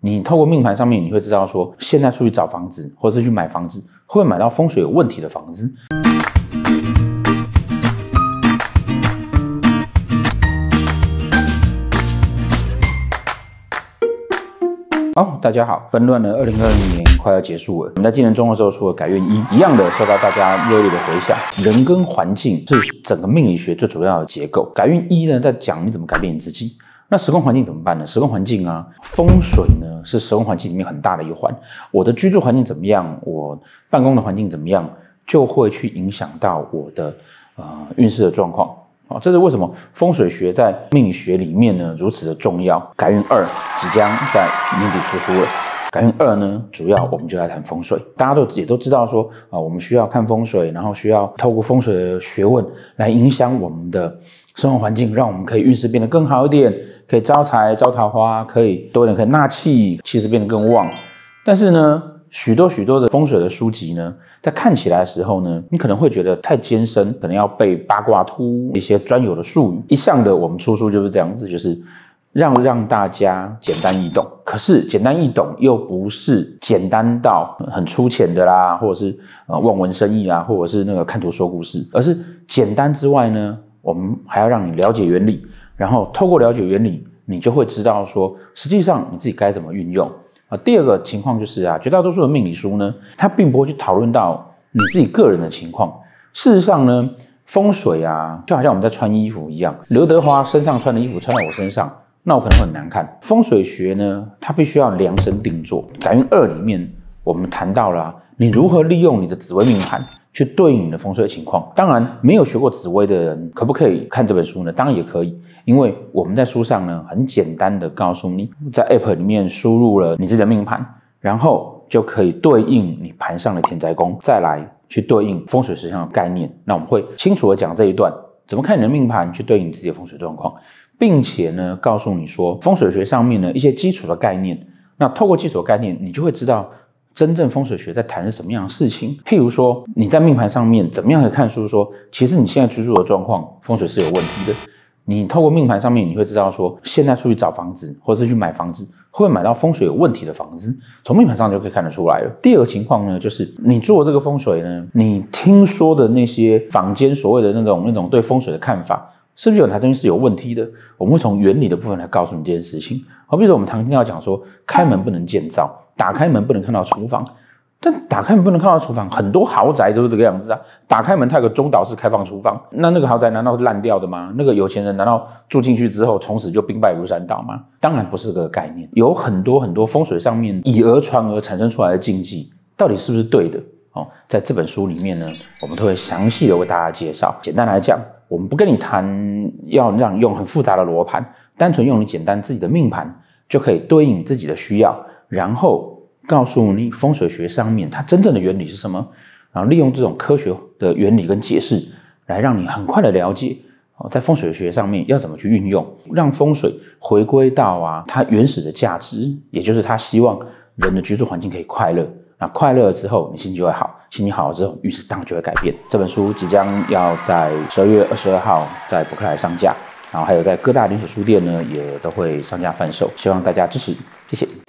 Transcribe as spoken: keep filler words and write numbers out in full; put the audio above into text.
你透过命盘上面，你会知道说，现在出去找房子，或者是去买房子，会不会买到风水有问题的房子？好，大家好，纷乱的二零二零年快要结束了。我们在今年中的时候出了改运一，一样的受到大家热烈的回响。人跟环境是整个命理学最主要的结构。改运一呢，在讲你怎么改变你自己。那时空环境怎么办呢？时空环境啊，风水呢是时空环境里面很大的一环。我的居住环境怎么样，我办公的环境怎么样，就会去影响到我的呃运势的状况。啊，这是为什么风水学在命理学里面呢如此的重要。改运二即将在年底出书了。改运二呢，主要我们就来谈风水。大家都也都知道说啊，我们需要看风水，然后需要透过风水的学问来影响我们的生活环境，让我们可以运势变得更好一点，可以招财招桃花，可以多一点可以纳气，气势变得更旺。但是呢，许多许多的风水的书籍呢，在看起来的时候呢，你可能会觉得太艰深，可能要背八卦图一些专有的术语。一向的我们出书就是这样子，就是让让大家简单易懂。可是简单易懂又不是简单到很粗浅的啦，或者是呃望文生义啊，或者是那个看图说故事，而是简单之外呢，我们还要让你了解原理，然后透过了解原理，你就会知道说，实际上你自己该怎么运用。啊，第二个情况就是啊，绝大多数的命理书呢，它并不会去讨论到你自己个人的情况。事实上呢，风水啊，就好像我们在穿衣服一样，刘德华身上穿的衣服穿到我身上，那我可能会很难看。风水学呢，它必须要量身定做。改运二里面，我们谈到了、啊、你如何利用你的紫微命盘去对应你的风水情况。当然，没有学过紫微的人，可不可以看这本书呢？当然也可以。因为我们在书上呢，很简单的告诉你，在 App 里面输入了你自己的命盘，然后就可以对应你盘上的田宅宫，再来去对应风水实相的概念。那我们会清楚的讲这一段，怎么看你的命盘去对应你自己的风水状况，并且呢，告诉你说风水学上面呢一些基础的概念。那透过基础的概念，你就会知道真正风水学在谈是什么样的事情。譬如说，你在命盘上面怎么样的看书说，其实你现在居住的状况风水是有问题的。你透过命盘上面，你会知道说，现在出去找房子，或者是去买房子，会不会买到风水有问题的房子？从命盘上就可以看得出来了。第二个情况呢，就是你做这个风水呢，你听说的那些坊间所谓的那种那种对风水的看法，是不是有哪东西是有问题的？我们会从原理的部分来告诉你这件事情。好，比如说我们常听到讲说，开门不能见灶，打开门不能看到厨房。但打开门不能看到厨房，很多豪宅都是这个样子啊。打开门，它有个中岛式开放厨房，那那个豪宅难道是烂掉的吗？那个有钱人难道住进去之后，从此就兵败如山倒吗？当然不是这个概念。有很多很多风水上面以讹传讹产生出来的禁忌，到底是不是对的？哦，在这本书里面呢，我们都会详细的为大家介绍。简单来讲，我们不跟你谈要让你用很复杂的罗盘，单纯用你简单自己的命盘就可以对应你自己的需要，然后告诉你风水学上面它真正的原理是什么，然后利用这种科学的原理跟解释来让你很快的了解在风水学上面要怎么去运用，让风水回归到啊它原始的价值，也就是他希望人的居住环境可以快乐。那快乐了之后，你心情就会好，心情好了之后，运势当然就会改变。这本书即将要在十二月二十二号在博客来上架，然后还有在各大连锁书店呢也都会上架贩售，希望大家支持，谢谢。